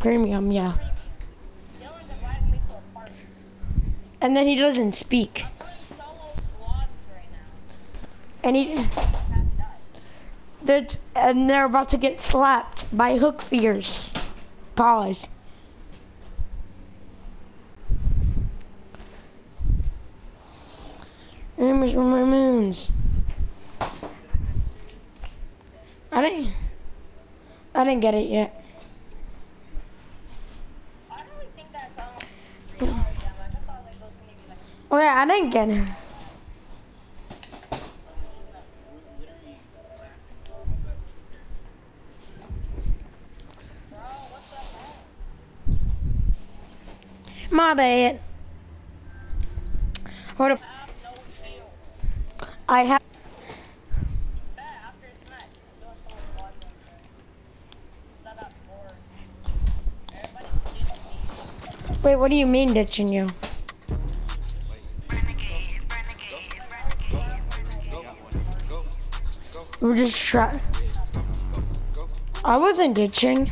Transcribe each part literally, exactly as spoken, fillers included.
Premium, yeah. Dylan's inviting me to a party. And then he doesn't speak. I'm doing solo vlogs right now. And he, Happy died. that's, and they're about to get slapped by hook fears. Pause. Rumors from my moons. I didn't. I didn't get it yet. I don't really think that song is pretty hard, yeah, but I thought like those maybe like Oh yeah, I didn't get it. bro, what's up, man? My bad. Hold up. I have no tail. I have. Yeah, after this match, I'm doing solo vlogs right now. Not that bored. Everybody's ditching me. Wait, what do you mean ditching you? We're just trying. I wasn't ditching.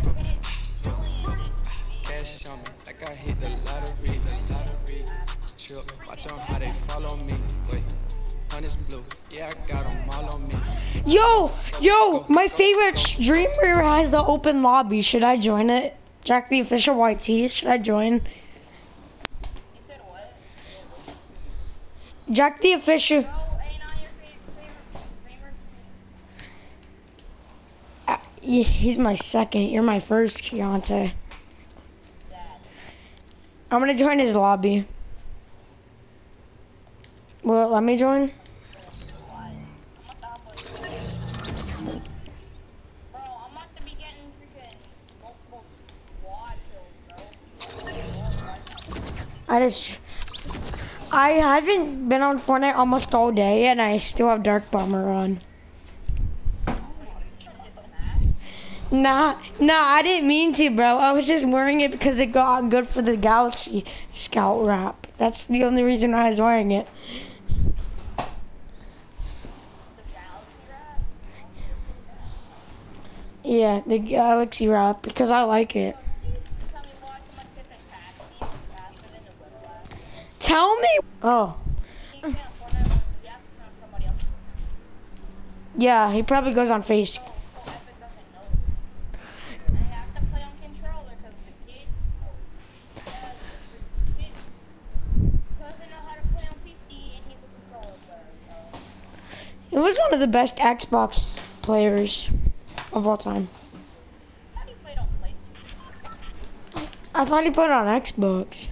Cash on me, like I hit the lottery, the lottery. Chill, watch on how they follow me. Wait, honey's blue, yeah, I got them all on me. Yo, yo, my favorite streamer has the open lobby. Should I join it? Jack the official Y T. Should I join? You said what? Jack the official. Bro, ain't on your favorite streamer? Uh, yeah, he's my second. You're my first, Keontae. Dad. I'm gonna join his lobby. Will it let me join? Bro, I'm about to be getting freaking multiple squad kills, bro. I just. I haven't been on Fortnite almost all day, and I still have Dark Bomber on. Nah, nah, I didn't mean to, bro. I was just wearing it because it got good for the Galaxy Scout wrap. That's the only reason why I was wearing it. Yeah, the Galaxy wrap, because I like it. Tell me. Oh. Yeah, he probably goes on face. He was one of the best Xbox players of all time. I thought he put it on Xbox.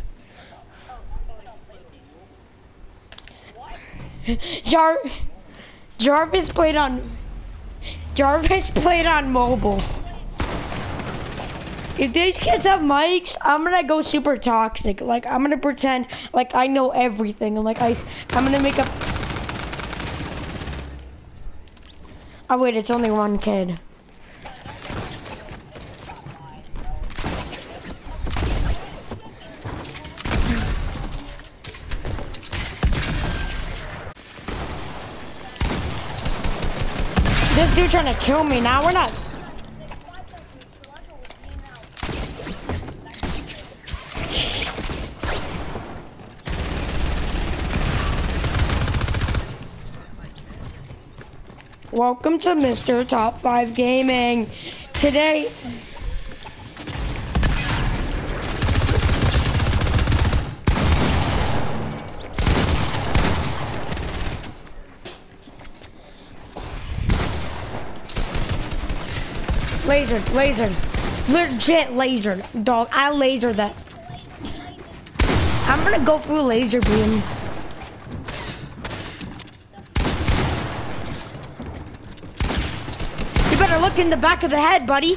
Jar Jarvis played on Jarvis played on mobile. If these kids have mics, I'm gonna go super toxic. Like I'm gonna pretend like I know everything, and like I, I'm gonna make up. Oh wait, it's only one kid. This dude trying to kill me now. We're not. Welcome to Mister Top five Gaming. Today, lasered, lasered, legit lasered, dog. I lasered that. I'm gonna go through laser beam. Look in the back of the head, buddy.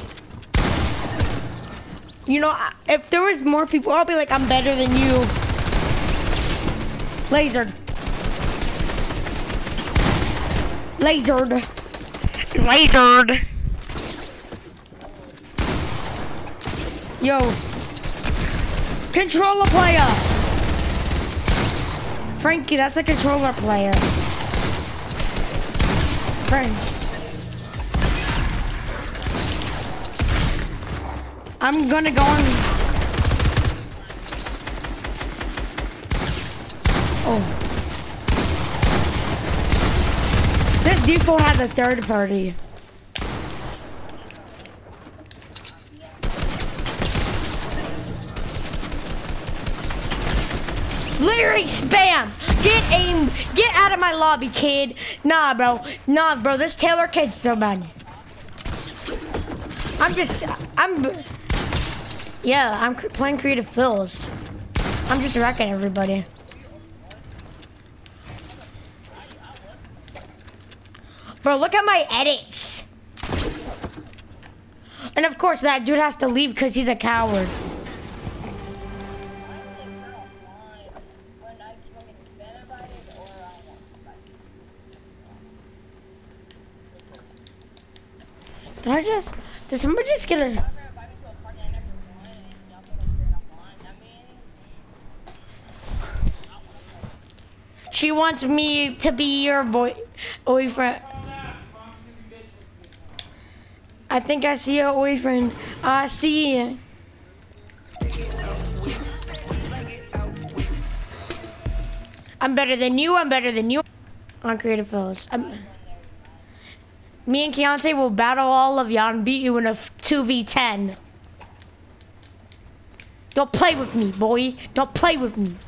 You know, if there was more people, I'll be like, I'm better than you. Lasered. Lasered. Lasered. Yo. Controller player. Frankie, that's a controller player. Frank. I'm gonna go on. Oh. This default has a third party. Larry, spam! Get aim! Get out of my lobby, kid! Nah, bro. Nah, bro. This Taylor kid's so bad. I'm just. I'm. Yeah, I'm playing creative fills. I'm just wrecking everybody. Bro, look at my edits. And of course, that dude has to leave because he's a coward. Did I just, did somebody just get a... She wants me to be your boy, boyfriend. I think I see your boyfriend. I see you. I'm better than you, I'm better than you. On creative fills. I'm, me and Keontae will battle all of y'all and beat you in a two v ten. Don't play with me, boy. Don't play with me.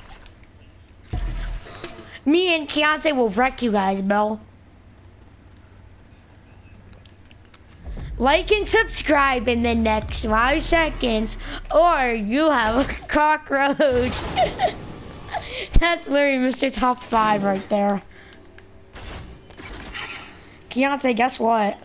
Me and Keontae will wreck you guys, bro. Like and subscribe in the next five seconds, or you have a cockroach. That's literally Mister Top five right there. Keontae, guess what?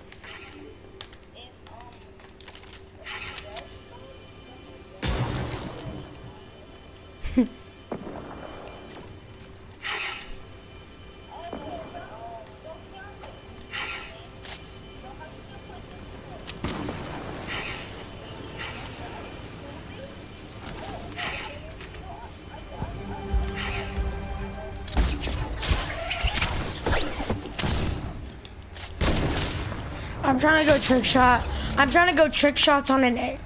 I'm trying to go trick shot. I'm trying to go trick shots on an A.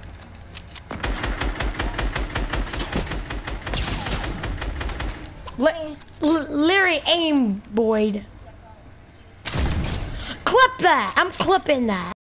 Larry, aim, Boyd. Clip that. I'm clipping that.